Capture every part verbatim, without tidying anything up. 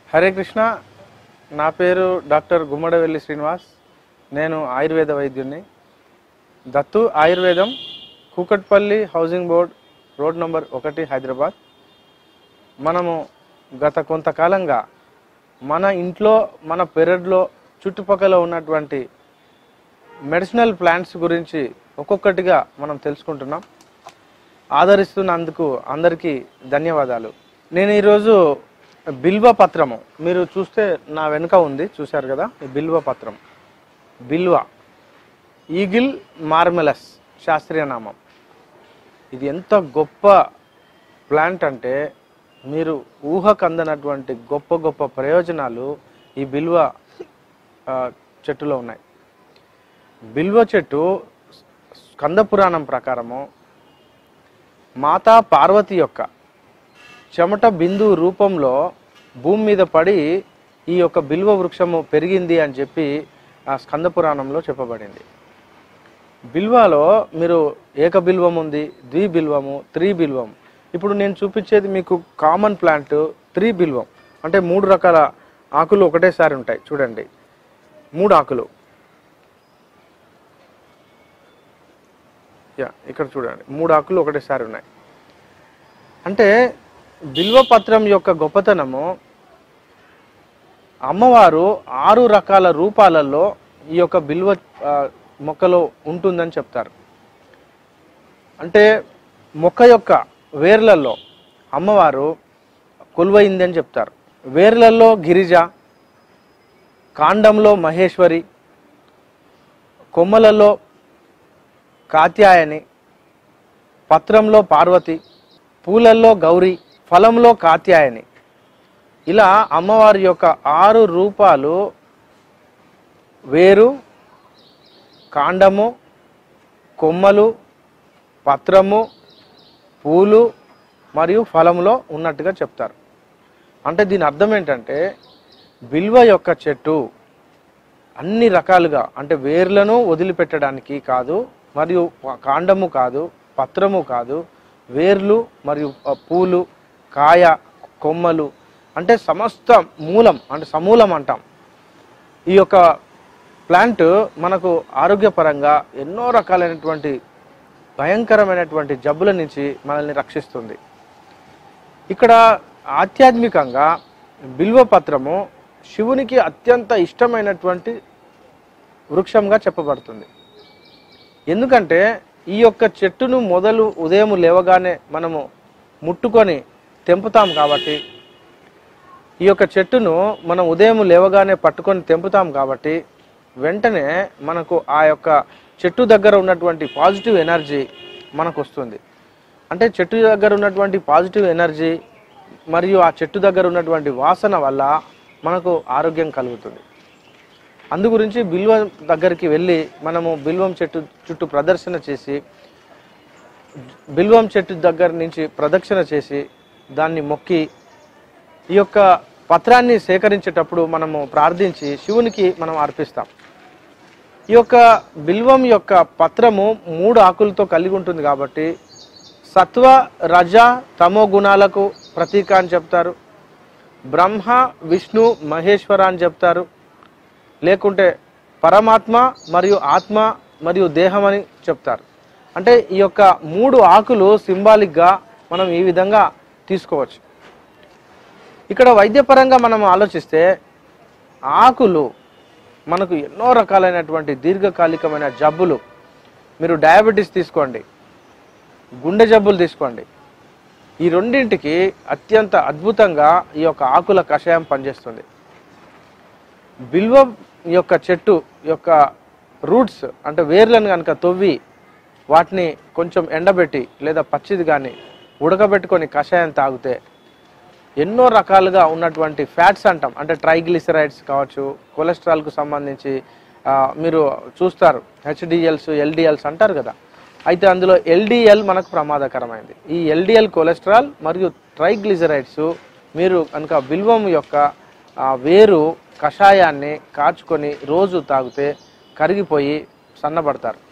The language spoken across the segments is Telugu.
హరే కృష్ణ. నా పేరు డాక్టర్ గుమ్మడవెల్లి శ్రీనివాస్. నేను ఆయుర్వేద వైద్యుని. దత్తు ఆయుర్వేదం, Kukatpally housing board, road number ఒకటి, హైదరాబాద్. మనము గత కొంతకాలంగా మన ఇంట్లో, మన పెరడ్లో, చుట్టుపక్కల ఉన్నటువంటి మెడిసినల్ ప్లాంట్స్ గురించి ఒక్కొక్కటిగా మనం తెలుసుకుంటున్నాం. ఆదరిస్తున్నందుకు అందరికీ ధన్యవాదాలు. నేను ఈరోజు బిల్వ పత్రము, మీరు చూస్తే నా వెనుక ఉంది, చూశారు కదా, ఈ బిల్వ పత్రం, బిల్వ ఈగిల్ మార్మెలస్ శాస్త్రీయ నామం. ఇది ఎంత గొప్ప ప్లాంట్ అంటే మీరు ఊహకు అందనటువంటి గొప్ప గొప్ప ప్రయోజనాలు ఈ బిల్వ చెట్టులో ఉన్నాయి. బిల్వ చెట్టు స్కంద పురాణం ప్రకారము మాతా పార్వతి యొక్క చెమట బిందు రూపంలో భూమి మీద పడి ఈ యొక్క బిల్వ వృక్షము పెరిగింది అని చెప్పి ఆ స్కంద పురాణంలో చెప్పబడింది. బిల్వలో మీరు ఏక బిల్వం ఉంది, ద్వి బిల్వము, త్రి బిల్వం. ఇప్పుడు నేను చూపించేది మీకు కామన్ ప్లాంట్ త్రి బిల్వం, అంటే మూడు రకాల ఆకులు ఒకటేసారి ఉంటాయి. చూడండి, మూడు ఆకులు. యా ఇక్కడ చూడండి, మూడు ఆకులు ఒకటేసారి ఉన్నాయి. అంటే బిల్వపత్రం యొక్క గొప్పతనము, అమ్మవారు ఆరు రకాల రూపాలలో ఈ యొక్క బిల్వ మొక్కలో ఉంటుందని చెప్తారు. అంటే మొక్క యొక్క వేర్లలో అమ్మవారు కొలువైంది అని చెప్తారు. వేర్లలో గిరిజ, కాండంలో మహేశ్వరి, కొమ్మలలో కాత్యాయని, పత్రంలో పార్వతి, పూలల్లో గౌరీ, ఫలంలో కాత్యాయని. ఇలా అమ్మవారి యొక్క ఆరు రూపాలు వేరు, కాండము, కొమ్మలు, పత్రము, పూలు మరియు ఫలంలో ఉన్నట్టుగా చెప్తారు. అంటే దీని అర్థం ఏంటంటే బిల్వ యొక్క చెట్టు అన్ని రకాలుగా, అంటే వేర్లను వదిలిపెట్టడానికి కాదు, మరియు కాండము కాదు, పత్రము కాదు, వేర్లు మరియు పూలు, కాయ, కొమ్మలు, అంటే సమస్త మూలం, అంటే సమూలం అంటాం. ఈ యొక్క ప్లాంట్ మనకు ఆరోగ్యపరంగా ఎన్నో రకాలైనటువంటి భయంకరమైనటువంటి జబ్బుల నుంచి మనల్ని రక్షిస్తుంది. ఇక్కడ ఆధ్యాత్మికంగా బిల్వపత్రము శివునికి అత్యంత ఇష్టమైనటువంటి వృక్షంగా చెప్పబడుతుంది. ఎందుకంటే ఈ యొక్క చెట్టును మొదలు ఉదయం లేవగానే మనము ముట్టుకొని తెంపుతాం కాబట్టి, ఈ యొక్క చెట్టును మనం ఉదయం లేవగానే పట్టుకొని తెంపుతాం కాబట్టి వెంటనే మనకు ఆ యొక్క చెట్టు దగ్గర ఉన్నటువంటి పాజిటివ్ ఎనర్జీ మనకు వస్తుంది. అంటే చెట్టు దగ్గర ఉన్నటువంటి పాజిటివ్ ఎనర్జీ మరియు ఆ చెట్టు దగ్గర ఉన్నటువంటి వాసన వల్ల మనకు ఆరోగ్యం కలుగుతుంది. అందు గురించి బిల్వం దగ్గరికి వెళ్ళి మనము బిల్వం చెట్టు చుట్టూ ప్రదర్శన చేసి, బిల్వం చెట్టు దగ్గర నుంచి ప్రదక్షిణ చేసి దాన్ని మొక్కి ఈ యొక్క పత్రాన్ని సేకరించేటప్పుడు మనము ప్రార్థించి శివునికి మనం అర్పిస్తాం. ఈ యొక్క బిల్వం యొక్క పత్రము మూడు ఆకులతో కలిగి ఉంటుంది కాబట్టి సత్వ, రజ, తమో గుణాలకు ప్రతీక అని చెప్తారు. బ్రహ్మ, విష్ణు, మహేశ్వర అని చెప్తారు. లేకుంటే పరమాత్మ మరియు ఆత్మ మరియు దేహం అని చెప్తారు. అంటే ఈ యొక్క మూడు ఆకులు సింబాలిక్గా మనం ఈ విధంగా తీసుకోవచ్చు. ఇక్కడ వైద్యపరంగా మనం ఆలోచిస్తే ఆకులు మనకు ఎన్నో రకాలైనటువంటి దీర్ఘకాలికమైన జబ్బులు, మీరు డయాబెటీస్ తీసుకోండి, గుండె జబ్బులు తీసుకోండి, ఈ రెండింటికి అత్యంత అద్భుతంగా ఈ యొక్క ఆకుల కషాయం పనిచేస్తుంది. బిల్వ యొక్క చెట్టు యొక్క రూట్స్, అంటే వేర్లను కనుక తవ్వి వాటిని కొంచెం ఎండబెట్టి లేదా పచ్చిది కానీ ఉడకబెట్టుకొని కషాయం తాగితే ఎన్నో రకాలుగా ఉన్నటువంటి ఫ్యాట్స్ అంటాం, అంటే ట్రైగ్లిసరైడ్స్ కావచ్చు, కొలెస్ట్రాల్కు సంబంధించి మీరు చూస్తారు హెచ్డిఎల్స్, ఎల్డిఎల్స్ అంటారు కదా. అయితే అందులో ఎల్డిఎల్ మనకు ప్రమాదకరమైంది. ఈ ఎల్డిఎల్ కొలెస్ట్రాల్ మరియు ట్రైగ్లిసరైడ్స్ మీరు కనుక బిల్వం యొక్క వేరు కషాయాన్ని కాచుకొని రోజు తాగితే కరిగిపోయి సన్నబడతారు.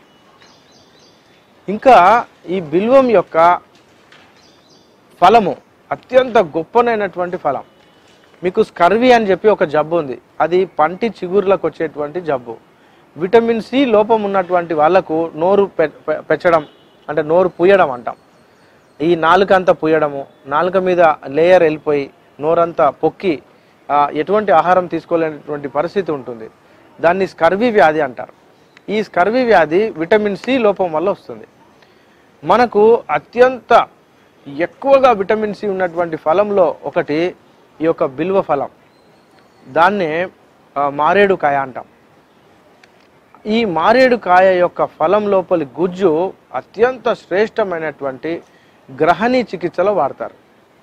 ఇంకా ఈ బిల్వం యొక్క ఫలము అత్యంత గొప్పనైనటువంటి ఫలం. మీకు స్కర్వీ అని చెప్పి ఒక జబ్బు ఉంది, అది పంటి చిగుర్లకు వచ్చేటువంటి జబ్బు. విటమిన్ సి లోపం ఉన్నటువంటి వాళ్ళకు నోరు పెచ్చడం అంటే నోరు పూయడం అంటాం. ఈ నాలుక అంతా పూయడము, నాలుక మీద లేయర్ వెళ్ళిపోయి నోరంతా పొక్కి ఎటువంటి ఆహారం తీసుకోలేనటువంటి పరిస్థితి ఉంటుంది. దాన్ని స్కర్వీ వ్యాధి అంటారు. ఈ స్కర్వీ వ్యాధి విటమిన్ సి లోపం వల్ల వస్తుంది. మనకు అత్యంత ఎక్కువగా విటమిన్ సి ఉన్నటువంటి ఫలంలో ఒకటి ఈ యొక్క బిల్వ ఫలం, దాన్నే మారేడు కాయ అంటాం. ఈ మారేడు కాయ యొక్క ఫలం లోపలి గుజ్జు అత్యంత శ్రేష్టమైనటువంటి గ్రహణి చికిత్సలో వాడతారు.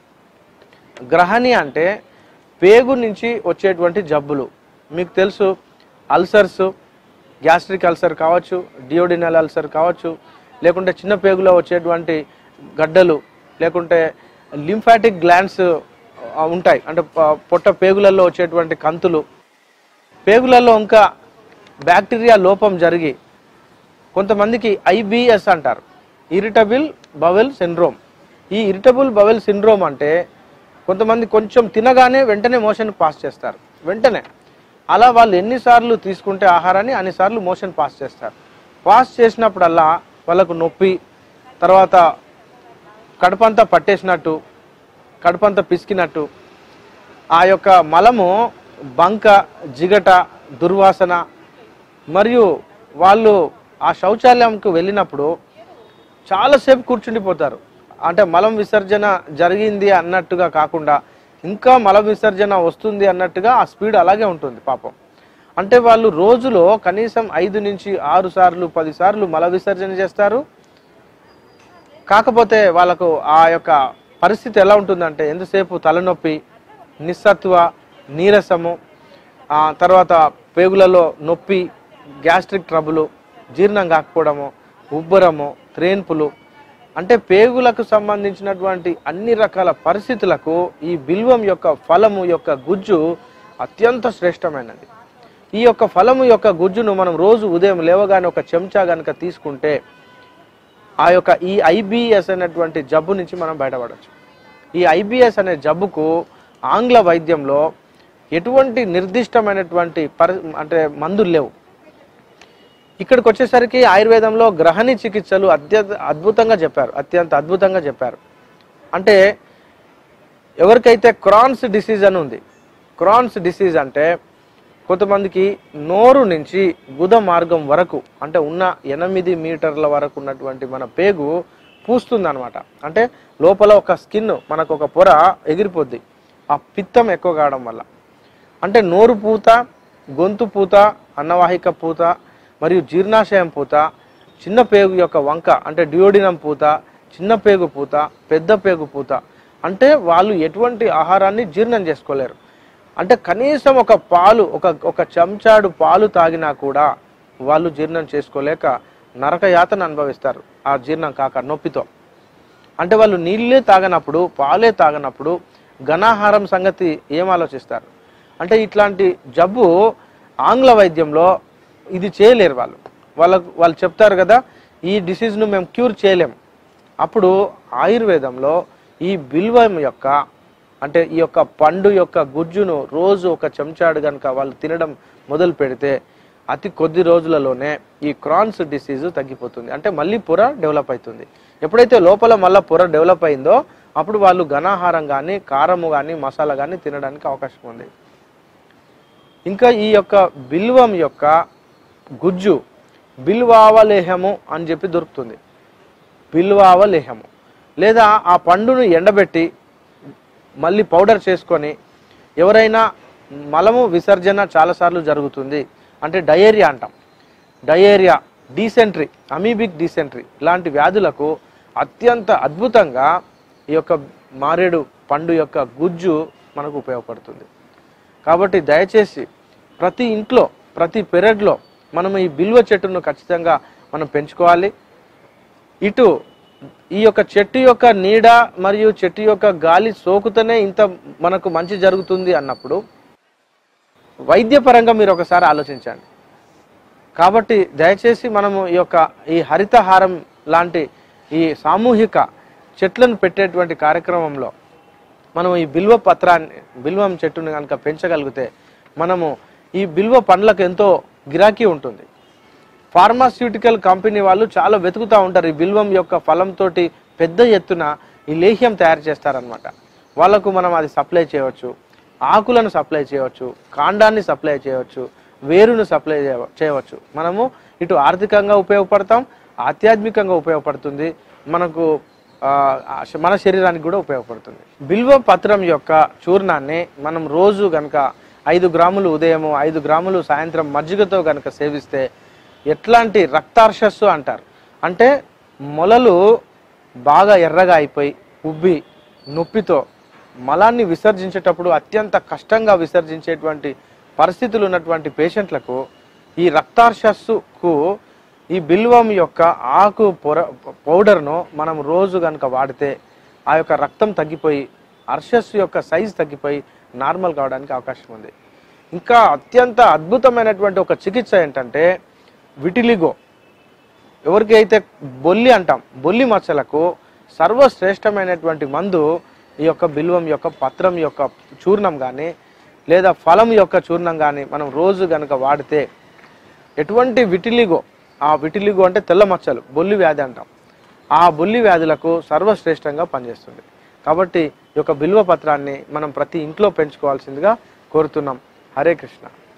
గ్రహణి అంటే పేగు నుంచి వచ్చేటువంటి జబ్బులు. మీకు తెలుసు, అల్సర్స్, గ్యాస్ట్రిక్ అల్సర్ కావచ్చు, డియోడినల్ అల్సర్ కావచ్చు, లేకుంటే చిన్న పేగులో వచ్చేటువంటి గడ్డలు, లేకుంటే లింఫాటిక్ గ్లాండ్స్ ఉంటాయి అంటే పొట్ట పేగులలో వచ్చేటువంటి కంతులు, పేగులలో ఇంకా బ్యాక్టీరియా లోపం జరిగి కొంతమందికి ఐబిఎస్ అంటారు, ఇరిటబుల్ బవెల్ సిండ్రోమ్. ఈ ఇరిటబుల్ బవెల్ సిండ్రోమ్ అంటే కొంతమంది కొంచెం తినగానే వెంటనే మోషన్ పాస్ చేస్తారు. వెంటనే అలా వాళ్ళు ఎన్నిసార్లు తీసుకుంటే ఆహారాన్ని అన్నిసార్లు మోషన్ పాస్ చేస్తారు. పాస్ చేసినప్పుడల్లా వాళ్ళకు నొప్పి, తర్వాత కడుపంతా పట్టేసినట్టు, కడుపంతా పిసికినట్టు, ఆ యొక్క మలము బంక, జిగట, దుర్వాసన, మరియు వాళ్ళు ఆ శౌచాలయంకు వెళ్ళినప్పుడు చాలాసేపు కూర్చుండిపోతారు. అంటే మలం విసర్జన జరిగింది అన్నట్టుగా కాకుండా ఇంకా మల విసర్జన వస్తుంది అన్నట్టుగా ఆ స్పీడ్ అలాగే ఉంటుంది పాపం. అంటే వాళ్ళు రోజులో కనీసం ఐదు నుంచి ఆరు సార్లు పది సార్లు మల విసర్జన చేస్తారు. కాకపోతే వాళ్ళకు ఆ యొక్క పరిస్థితి ఎలా ఉంటుందంటే ఎంతసేపు తలనొప్పి, నిస్సత్వ, నీరసము, తర్వాత పేగులలో నొప్పి, గ్యాస్ట్రిక్ ట్రబులు, జీర్ణం కాకపోవడము, ఉబ్బరము, త్రేన్పులు, అంటే పేగులకు సంబంధించినటువంటి అన్ని రకాల పరిస్థితులకు ఈ బిల్వం యొక్క ఫలము యొక్క గుజ్జు అత్యంత శ్రేష్టమైనది. ఈ యొక్క ఫలము యొక్క గుజ్జును మనం రోజు ఉదయం లేవగానే ఒక చెంచా కనుక తీసుకుంటే ఆ యొక్క ఈ ఐబిఎస్ అనేటువంటి జబ్బు నుంచి మనం బయటపడవచ్చు. ఈ ఐబిఎస్ అనే జబ్బుకు ఆంగ్ల వైద్యంలో ఎటువంటి నిర్దిష్టమైనటువంటి పరి అంటే మందులు లేవు. ఇక్కడికి వచ్చేసరికి ఆయుర్వేదంలో గ్రహణి చికిత్సలు అత్యంత అద్భుతంగా చెప్పారు, అత్యంత అద్భుతంగా చెప్పారు. అంటే ఎవరికైతే క్రాన్స్ డిసీజ్ అని ఉంది, క్రాన్స్ డిసీజ్ అంటే కొంతమందికి నోరు నుంచి గుద మార్గం వరకు అంటే ఉన్న ఎనిమిది మీటర్ల వరకు ఉన్నటువంటి మన పేగు పూస్తుంది అనమాట. అంటే లోపల ఒక స్కిన్ మనకు ఒక పొర ఎగిరిపోద్ది ఆ పిత్తం ఎక్కువ కావడం వల్ల. అంటే నోరు పూత, గొంతు పూత, అన్నవాహిక పూత, మరియు జీర్ణాశయం పూత, చిన్న పేగు యొక్క వంక అంటే డియోడినం పూత, చిన్న పేగు పూత, పెద్ద పేగు పూత. అంటే వాళ్ళు ఎటువంటి ఆహారాన్ని జీర్ణం చేసుకోలేరు. అంటే కనీసం ఒక పాలు ఒక ఒక చెంచాడు పాలు తాగినా కూడా వాళ్ళు జీర్ణం చేసుకోలేక నరక యాతన అనుభవిస్తారు ఆ జీర్ణం కాక నొప్పితో. అంటే వాళ్ళు నీళ్ళే తాగనప్పుడు, పాలే తాగనప్పుడు ఘనాహారం సంగతి ఏం ఆలోచిస్తారు? అంటే ఇట్లాంటి జబ్బు ఆంగ్ల వైద్యంలో ఇది చేయలేరు వాళ్ళు. వాళ్ళకు వాళ్ళు చెప్తారు కదా, ఈ డిసీజ్ను మేము క్యూర్ చేయలేము. అప్పుడు ఆయుర్వేదంలో ఈ బిల్వం యొక్క అంటే ఈ యొక్క పండు యొక్క గుజ్జును రోజు ఒక చెంచాడు కనుక వాళ్ళు తినడం మొదలు పెడితే అతి కొద్ది రోజులలోనే ఈ క్రాన్స్ డిసీజు తగ్గిపోతుంది. అంటే మళ్ళీ పొర డెవలప్ అవుతుంది. ఎప్పుడైతే లోపల మళ్ళీ పొర డెవలప్ అయిందో అప్పుడు వాళ్ళు ఘనాహారం కానీ, కారము కానీ, మసాలా కానీ తినడానికి అవకాశం ఉంది. ఇంకా ఈ యొక్క బిల్వం యొక్క గుజ్జు బిల్వావలేహము అని చెప్పి దొరుకుతుంది. బిల్వావలేహము లేదా ఆ పండును ఎండబెట్టి మళ్ళీ పౌడర్ చేసుకొని ఎవరైనా మలము విసర్జన చాలాసార్లు జరుగుతుంది అంటే డయేరియా అంటాం, డయేరియా, డీసెంట్రీ, అమీబిక్ డీసెంట్రీ ఇలాంటి వ్యాధులకు అత్యంత అద్భుతంగా ఈ యొక్క మారేడు పండు యొక్క గుజ్జు మనకు ఉపయోగపడుతుంది. కాబట్టి దయచేసి ప్రతి ఇంట్లో, ప్రతి పెరట్లో మనం ఈ బిల్వ చెట్టును ఖచ్చితంగా మనం పెంచుకోవాలి. ఇటు ఈ యొక్క చెట్టు యొక్క నీడ మరియు చెట్టు యొక్క గాలి సోకుతూనే ఇంత మనకు మంచి జరుగుతుంది అన్నప్పుడు వైద్యపరంగా మీరు ఒకసారి ఆలోచించండి. కాబట్టి దయచేసి మనము ఈ యొక్క ఈ హరితహారం లాంటి ఈ సామూహిక చెట్లను పెట్టేటువంటి కార్యక్రమంలో మనం ఈ బిల్వ పత్రాన్ని బిల్వం చెట్టుని కనుక పెంచగలిగితే మనము ఈ బిల్వ పండ్లకు ఎంతో గిరాకీ ఉంటుంది. ఫార్మాస్యూటికల్ కంపెనీ వాళ్ళు చాలా వెతుకుతూ ఉంటారు. ఈ బిల్వం యొక్క ఫలంతో పెద్ద ఎత్తున ఈ లేహ్యం తయారు చేస్తారనమాట. వాళ్ళకు మనం అది సప్లై చేయవచ్చు, ఆకులను సప్లై చేయవచ్చు, కాండాన్ని సప్లై చేయవచ్చు, వేరును సప్లై చేయవచ్చు. మనము ఇటు ఆర్థికంగా ఉపయోగపడతాం, ఆధ్యాత్మికంగా ఉపయోగపడుతుంది, మనకు మన శరీరానికి కూడా ఉపయోగపడుతుంది. బిల్వ పత్రం యొక్క చూర్ణాన్ని మనం రోజు గనక ఐదు గ్రాములు ఉదయము ఐదు గ్రాములు సాయంత్రం మజ్జిగతో గనక సేవిస్తే ఎట్లాంటి రక్తార్షస్సు అంటారు, అంటే మొలలు బాగా ఎర్రగా అయిపోయి ఉబ్బి నొప్పితో మలాన్ని విసర్జించేటప్పుడు అత్యంత కష్టంగా విసర్జించేటువంటి పరిస్థితులు ఉన్నటువంటి పేషెంట్లకు ఈ రక్తార్షస్సుకు ఈ బిల్వం యొక్క ఆకు పొర పౌడర్ను మనం రోజు కనుక వాడితే ఆ యొక్క రక్తం తగ్గిపోయి అర్షస్సు యొక్క సైజు తగ్గిపోయి నార్మల్ కావడానికి అవకాశం ఉంది. ఇంకా అత్యంత అద్భుతమైనటువంటి ఒక చికిత్స ఏంటంటే విటిలిగో. ఎవరికి అయితే బొల్లి అంటాం, బొల్లి మచ్చలకు సర్వశ్రేష్టమైనటువంటి మందు ఈ యొక్క బిల్వం యొక్క పత్రం యొక్క చూర్ణం కానీ లేదా ఫలం యొక్క చూర్ణం కానీ మనం రోజు కనుక వాడితే ఎటువంటి విటిలిగో, ఆ విటిలిగో అంటే తెల్ల మచ్చలు, బొల్లి వ్యాధి అంటాం, ఆ బొల్లి వ్యాధులకు సర్వశ్రేష్టంగా పనిచేస్తుంది. కాబట్టి ఈ యొక్క బిల్వ పత్రాన్ని మనం ప్రతి ఇంట్లో పెంచుకోవాల్సిందిగా కోరుతున్నాం. హరే కృష్ణ.